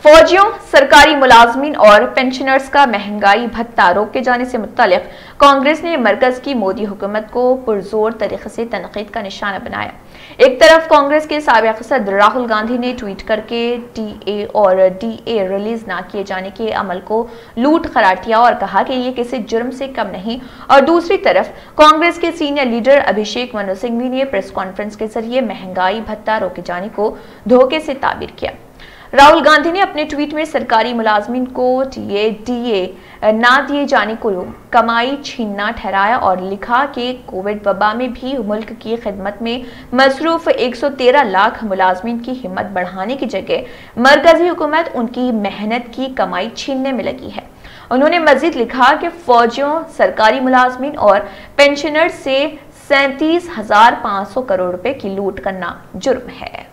फौजियों, सरकारी मुलाजमीन और पेंशनर्स का महंगाई भत्ता रोके जाने से मुत्तलिक कांग्रेस ने मरकज की मोदी हुकूमत को पुरजोर तरीके से तनकीद का निशाना बनाया। एक तरफ कांग्रेस के साबिक सदर राहुल गांधी ने ट्वीट करके टीए और डीए रिलीज न किए जाने के अमल को लूट करार दिया और कहा कि ये किसी जुर्म से कम नहीं, और दूसरी तरफ कांग्रेस के सीनियर लीडर अभिषेक मनु सिंघवी ने प्रेस कॉन्फ्रेंस के जरिए महंगाई भत्ता रोके जाने को धोखे से ताबीर किया। राहुल गांधी ने अपने ट्वीट में सरकारी मुलाजमीन को टीए डीए ना दिए जाने को कमाई छीनना ठहराया और लिखा कि कोविड वबा में भी मुल्क की खिदमत में मसरूफ 113 लाख मुलाजमीन की हिम्मत बढ़ाने की जगह मरकजी हुकूमत उनकी मेहनत की कमाई छीनने में लगी है। उन्होंने मजीद लिखा कि फौजियों, सरकारी मुलाजमीन और पेंशनर्स से 37,500 करोड़ रुपए की लूट करना जुर्म है।